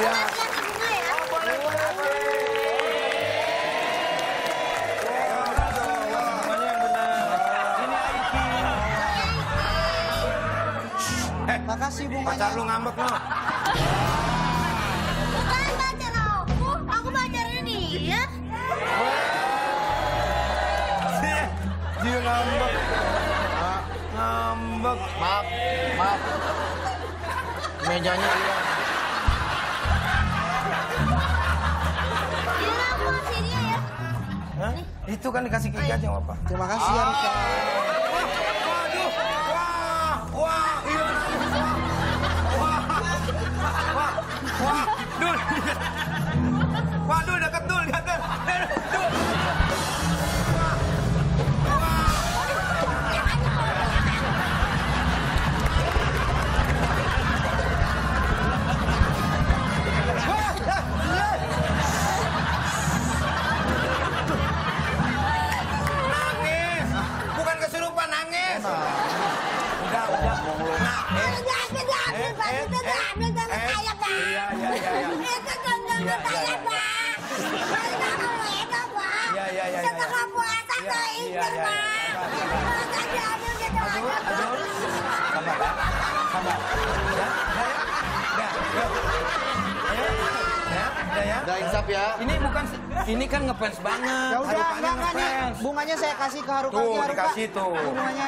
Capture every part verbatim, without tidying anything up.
Iya. Oh, boleh, boleh, boleh. Semuanya yang benar. Ini Aiki. Eh, makasih bunganya. Pacar lu ngambek lo. Bukan pacar aku, aku pacarnya dia. Dia ngambek. Ngambek. Maaf, maaf. Mejanya hilang. Dia aku masih dia ya. Hah? Itu kan dikasih Kiki aja nggak apa. Terima kasih ya Rika. Waduh, wah, wah, iya. Wah, wah, wah, Dul. Waduh, deket Dul, deket. Dul. Nangis, bukan kesurupan nangis. Udah, udah. Nah, eh, Udah, udah, eh, udah, eh, udah, udah, eh, udah, eh, saya, Pak. iya, iya, iya, iya. Itu contohnya Iya, saya, iya, Pak. Saya kalau itu, Pak. Iya, iya, iya, iya. Setelah puasa Iya, saya iya, ingat, iya, Pak. iya. Masa diambil gitu Aduh, aja, Pak. aduh. Sabar, ya. Sabar. Ya, ya, ya. Ya, yuk. Ayo. Ya, udah ya. Udah insaf ya. Ini bukan, ini kan ngefans banget. Ya udah, Harukanya enggak, enggak nih. ngefans. Bunganya saya kasih ke Haruka. Tuh, Ini Haruka. dikasih tuh. Ini bunganya.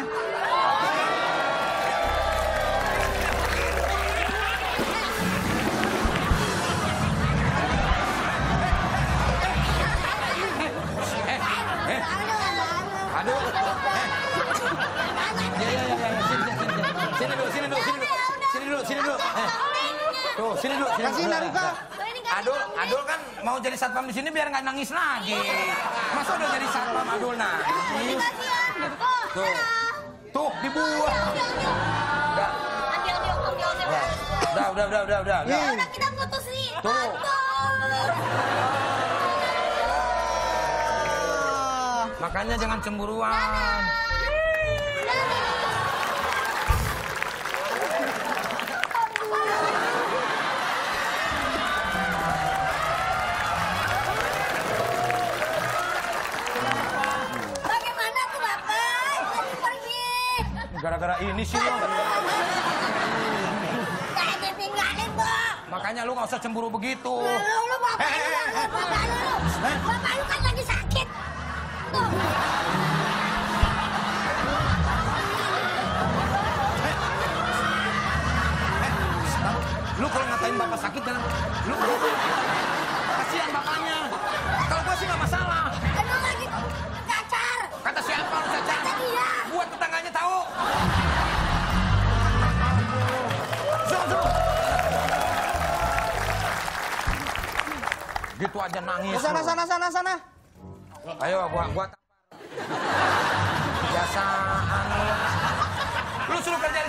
Aduh. Eh. Ya, ya, ya, ya. Sini, sini, sini. Sini dulu, sini dulu, sini dulu. Sini dulu, sini dulu. Eh. Tuh, sini dulu, sini Kasih dulu. Haruka. Adul, Adul kan mau jadi satpam di sini biar nggak nangis lagi. Masa udah jadi satpam Adul nangis? Tuh, tuh dibuang. Udah, udah, udah, udah, udah, udah. Nih. Udah kita putus nih. Tuh. Makanya jangan cemburuan. Bagaimana tuh Bapak? Jadi pergi. Gara-gara ini sih lo. Kayak ditinggalin, Bang. Makanya lu nggak usah cemburu begitu. Lu, lu bapak Eh, lu, eh, eh. bapak lu, lu. Eh. Bapak lu kan lagi sakit. Tuh. Lu kalau ngatain bapak sakit jangan. Lu kasihan bapaknya. Kalau gua sih nggak masalah. Aduh lagi cacar. Kata siapa lu cacat? Kata dia. Buat tetangganya tahu. Zul, Zul. Gitu aja nangis. Sana, lu. sana, sana, sana. Ayo, gua gua tampar. Biasaan lu. Lu suruh kerja